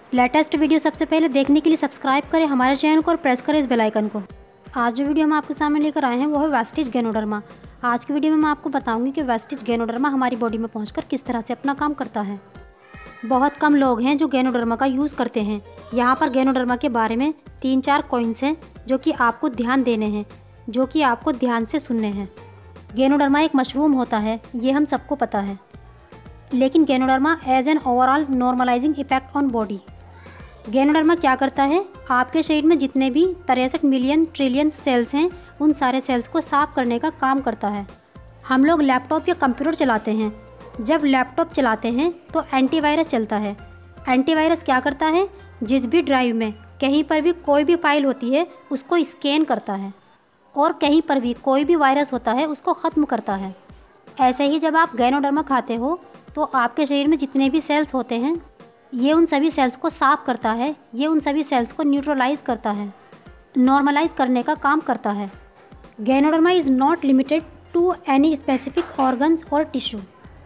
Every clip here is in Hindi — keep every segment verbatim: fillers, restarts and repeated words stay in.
लेटेस्ट वीडियो सबसे पहले देखने के लिए सब्सक्राइब करें हमारे चैनल को और प्रेस करें इस बेल आइकन को। आज जो वीडियो हम आपके सामने लेकर आए हैं वो है वेस्टिज गैनोडर्मा। आज की वीडियो में मैं आपको बताऊंगी कि वेस्टिज गैनोडर्मा हमारी बॉडी में पहुंचकर किस तरह से अपना काम करता है। बहुत कम लोग हैं जो गैनोडर्मा का यूज़ करते हैं। यहाँ पर गैनोडर्मा के बारे में तीन चार पॉइंट्स हैं जो कि आपको ध्यान देने हैं, जो कि आपको ध्यान से सुनने हैं। गैनोडर्मा एक मशरूम होता है, ये हम सबको पता है, लेकिन Ganoderma as an overall normalising effect on body. Ganoderma क्या करता है, आपके शरीर में जितने भी तिरसठ मिलियन ट्रिलियन सेल्स हैं उन सारे सेल्स को साफ करने का काम करता है। हम लोग लैपटॉप या कंप्यूटर चलाते हैं। जब लैपटॉप चलाते हैं तो एंटीवायरस चलता है। एंटीवायरस क्या करता है, जिस भी ड्राइव में कहीं पर भी कोई भी फाइल होती है उसको स्कैन करता है और कहीं पर भी कोई भी वायरस होता है उसको ख़त्म करता है। ऐसे ही जब आप गैनोडर्मा खाते हो तो आपके शरीर में जितने भी सेल्स होते हैं ये उन सभी सेल्स को साफ करता है, ये उन सभी सेल्स को न्यूट्रलाइज करता है, नॉर्मलाइज करने का काम करता है। Ganoderma is not limited to any specific organs और टिश्यू।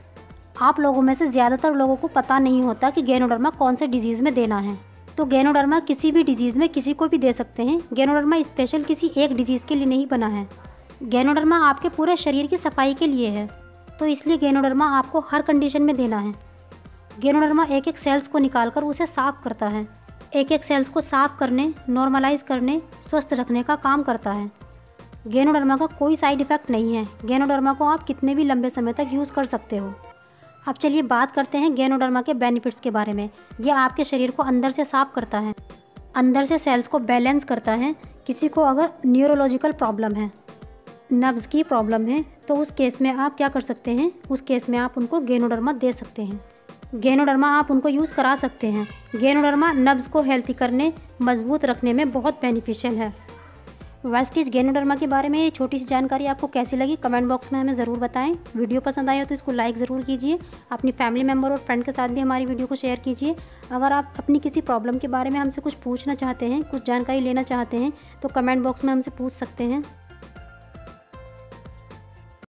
आप लोगों में से ज़्यादातर लोगों को पता नहीं होता कि गैनोडर्मा कौन से डिजीज़ में देना है। तो गैनोडर्मा किसी भी डिजीज़ में किसी को भी दे सकते हैं। गैनोडर्मा स्पेशल किसी एक डिजीज़ के लिए नहीं बना है। गैनोडर्मा आपके पूरे शरीर की सफाई के लिए है, तो इसलिए गैनोडर्मा आपको हर कंडीशन में देना है। गैनोडर्मा एक एक सेल्स को निकालकर उसे साफ़ करता है, एक एक सेल्स को साफ़ करने, नॉर्मलाइज करने, स्वस्थ रखने का काम करता है। गैनोडर्मा का कोई साइड इफ़ेक्ट नहीं है। गैनोडर्मा को आप कितने भी लंबे समय तक यूज़ कर सकते हो। अब चलिए बात करते हैं गैनोडर्मा के बेनिफिट्स के बारे में। यह आपके शरीर को अंदर से साफ़ करता है, अंदर से सेल्स को बैलेंस करता है। किसी को अगर न्यूरोलॉजिकल प्रॉब्लम है, नब्ज़ की प्रॉब्लम है, तो उस केस में आप क्या कर सकते हैं, उस केस में आप उनको गैनोडर्मा दे सकते हैं। गैनोडर्मा आप उनको यूज़ करा सकते हैं। गैनोडर्मा नब्ज़ को हेल्थी करने, मजबूत रखने में बहुत बेनिफिशियल है। वेस्टिज गैनोडर्मा के बारे में ये छोटी सी जानकारी आपको कैसी लगी कमेंट बॉक्स में हमें ज़रूर बताएं। वीडियो पसंद आया तो इसको लाइक ज़रूर कीजिए। अपनी फैमिली मेम्बर और फ्रेंड के साथ भी हमारी वीडियो को शेयर कीजिए। अगर आप अपनी किसी प्रॉब्लम के बारे में हमसे कुछ पूछना चाहते हैं, कुछ जानकारी लेना चाहते हैं तो कमेंट बॉक्स में हमसे पूछ सकते हैं।